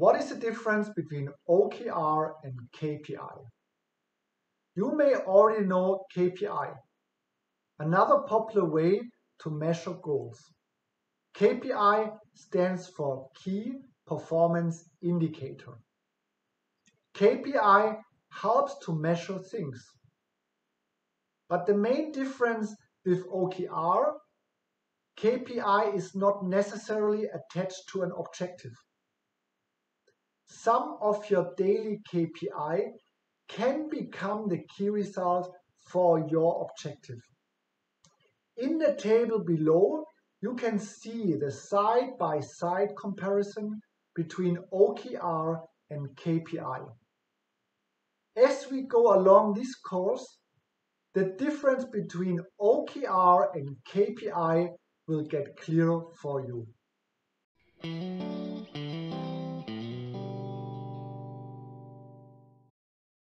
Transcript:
What is the difference between OKR and KPI? You may already know KPI, another popular way to measure goals. KPI stands for Key Performance Indicator. KPI helps to measure things. But the main difference with OKR, KPI is not necessarily attached to an objective. Some of your daily KPI can become the key result for your objective. In the table below, you can see the side-by-side comparison between OKR and KPI. As we go along this course, the difference between OKR and KPI will get clearer for you.